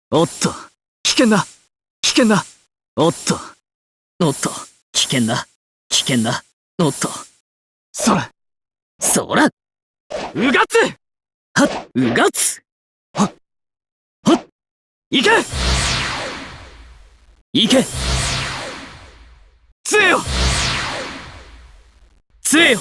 おっと、危険だ。危険だ。おっと。おっと、危険だ。危険だ。おっと。そら。そら。うがつ。はっ、うがつ。はっ。はっ。いけ。いけ。つえよ。つえよ。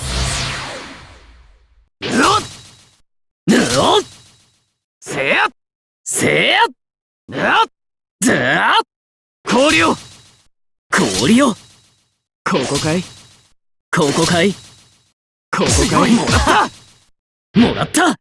うおっ。うおっ。せや。せや。うおっ。ずーっ。氷を。氷を。ここかい。ここかい。ここかい。もらった。もらった。はっ。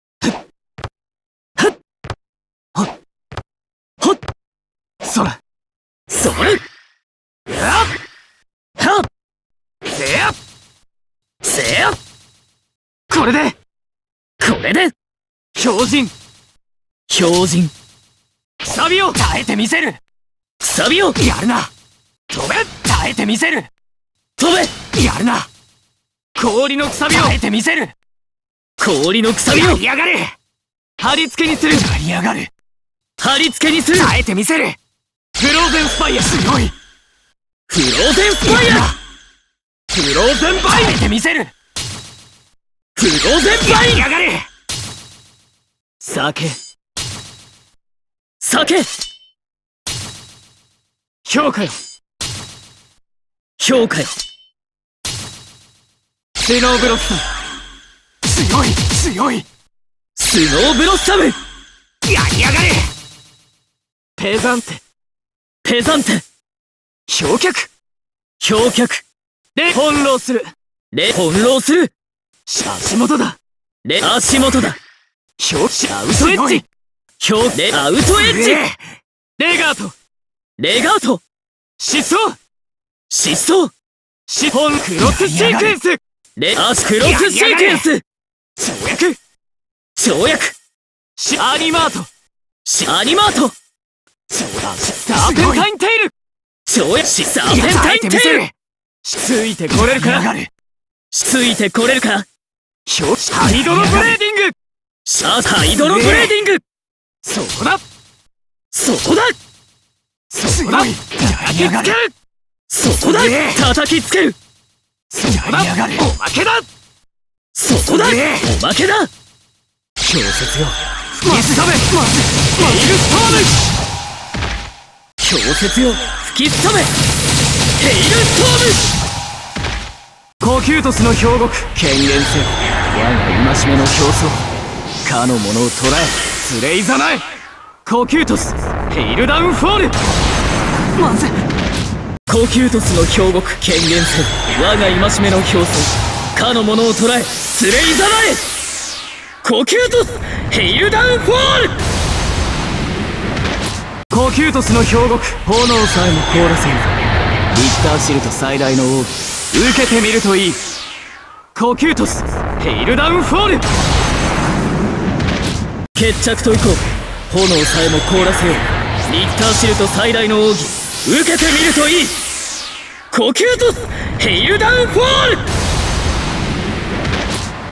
はっ。はっ。はっ。そら。それ。やっ。はっ。せや。せや。これで。これで。標準。標準。くさびを耐えてみせる。くさびをやるな。飛べ。耐えてみせる。飛べ。やるな。氷のくさびを耐えてみせる。氷のくさびをやりやがれ。貼り付けにする。やりやがる。貼り付けにする。耐えてみせる。フローゼンスパイア。強い。フローゼンスパイア。フローゼンバイ。耐えてみせる。フローゼンバイ。やりやがれ。酒。酒。評価よ。評価よ。スノーブロッサム。強い。強い。スノーブロッサム。やりやがれ。ペザンテ。ペザンテ。氷脚。氷脚。で、翻弄する。で、翻弄する。足元だ。で、足元だ。氷脚。アウトエッジ。氷で、アウトエッジ。レガート。レガート。疾走。疾走。シフォンクロスシークエンス。レアスクロスシークエンス。跳躍。跳躍。アニマート。アニマート。サーペンタインテール。跳躍。サーペンタインテール。ついてこれるか。ついてこれるか。ハイドロブレーディング。ハイドロブレーディング。そこだ。そこだ。そこだ。叩きつける。そこだ。叩きつける。そこだ。おまけだ。そこだ。おまけだ。氷雪よ。吹きすさめ。ヘイルストーム。氷雪よ。吹きすさめ。ヘイルストーム。コキュートスの氷獄権限せよ。我が戒めの競争。かの者を捕らえスレイザナエ。コキュートスヘイルダウンフォール。まずコキュートスの氷獄権限せよ。我が戒めの競争。かの者を捕らえスレイザナエ。コキュートスヘイルダウンフォール。コキュートスの氷獄炎さえも凍らせる。リッターシルト最大の奥義受けてみるといい。コキュートスヘイルダウンフォール。決着といこう。炎さえも凍らせよう。リッターシルト最大の奥義受けてみるといい。コキュートスヘイルダウンフォール。